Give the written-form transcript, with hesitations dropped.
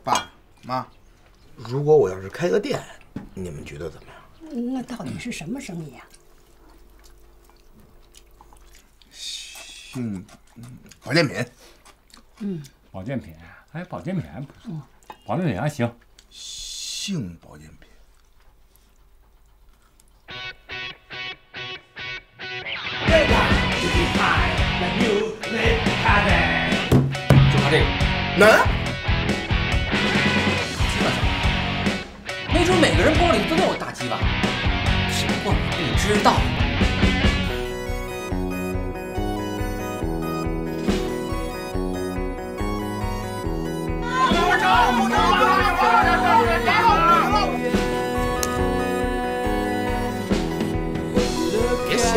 爸妈， 如果我要是开个店，你们觉得怎么样？ 那到底是什么生意呀？ 保健品。 保健品，哎，保健品还不错，保健品还行。 性保健品。 就他这个， 那没准每个人包里都有大鸡巴，只不过你不知道。 别笑。